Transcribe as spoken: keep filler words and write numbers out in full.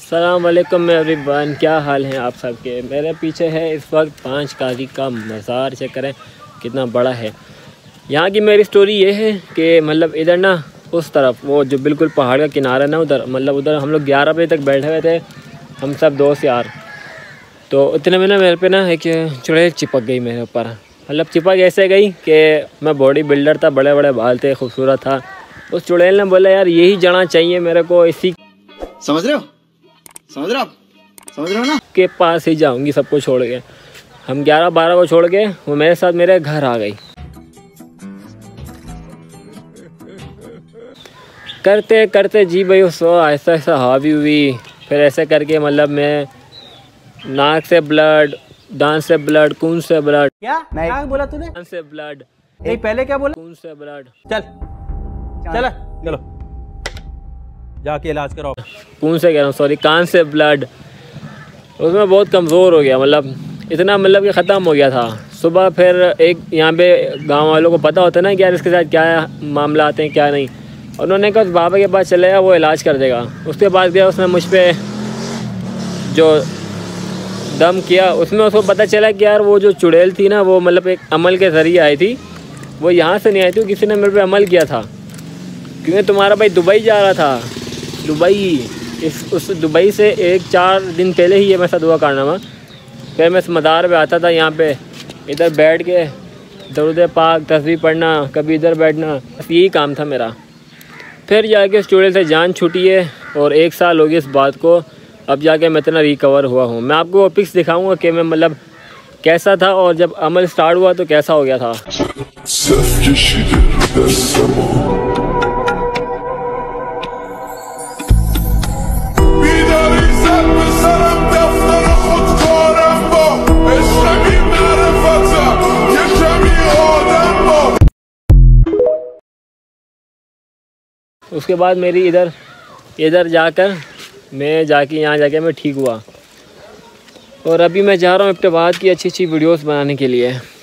अस्सलाम वालेकुम एवरीवन, क्या हाल हैं आप सबके। मेरे पीछे है इस वक्त पांच काजी का मज़ार, चेक करें कितना बड़ा है। यहाँ की मेरी स्टोरी ये है कि मतलब इधर ना उस तरफ वो जो बिल्कुल पहाड़ का किनारा ना, उधर मतलब उधर हम लोग ग्यारह बजे तक बैठे हुए थे, हम सब दोस्त यार। तो इतने में ना मेरे पे ना एक चुड़ैल चिपक गई मेरे ऊपर। मतलब चिपक ऐसे गई कि मैं बॉडी बिल्डर था, बड़े बड़े बाल थे, खूबसूरत था। उस चुड़ैल ने बोला यार यही जड़ा चाहिए मेरे को, इसी समझ रहे हो समझ रहे हो आप समझ रहे हो ना के पास ही जाऊंगी सबको छोड़ के। हम ग्यारह बारह को छोड़ के वो मेरे साथ मेरे घर आ गई। करते करते जी भाई उस ऐसा ऐसा हावी हुई। फिर ऐसे करके मतलब मैं नाक से ब्लड, दांत से ब्लड, खून से ब्लड। क्या नहीं क्या बोला तूने? दांत से ब्लड। नहीं पहले क्या बोला? खून से ब्लड। चल चल चलो जाके इलाज कराओ। खून से कह रहा हूँ, सॉरी, कान से ब्लड। उसमें बहुत कमज़ोर हो गया, मतलब इतना मतलब कि ख़त्म हो गया था। सुबह फिर एक यहाँ पे गांव वालों को पता होता है ना कि यार इसके साथ क्या मामला आते हैं क्या नहीं। उन्होंने कहा बाबा के पास चले गया, वो इलाज कर देगा। उसके बाद गया, उसने मुझ पर जो दम किया, उसमें उसको पता चला कि यार वो जो चुड़ैल थी ना, वो मतलब एक अमल के ज़रिए आई थी। वो यहाँ से नहीं आई थी, किसी ने मेरे पे अमल किया था। क्योंकि तुम्हारा भाई दुबई जा रहा था, दुबई। इस उस दुबई से एक चार दिन पहले ही ये मेरे साथ हुआ कारनामा। फिर मैं इस मदार पे आता था, यहाँ पे इधर बैठ के दरूद पाक तस्बीह पढ़ना, कभी इधर बैठना, बस यही काम था मेरा। फिर जाके इस चुड़ैल से जान छूटी है और एक साल हो गया इस बात को। अब जाके मैं इतना रिकवर हुआ हूँ। मैं आपको वो पिक्स दिखाऊंगा कि मैं मतलब कैसा था और जब अमल स्टार्ट हुआ तो कैसा हो गया था। उसके बाद मेरी इधर इधर जाकर मैं जाके यहाँ जाके मैं ठीक हुआ। और अभी मैं जा रहा हूँ इब्तिबात की अच्छी अच्छी वीडियोस बनाने के लिए।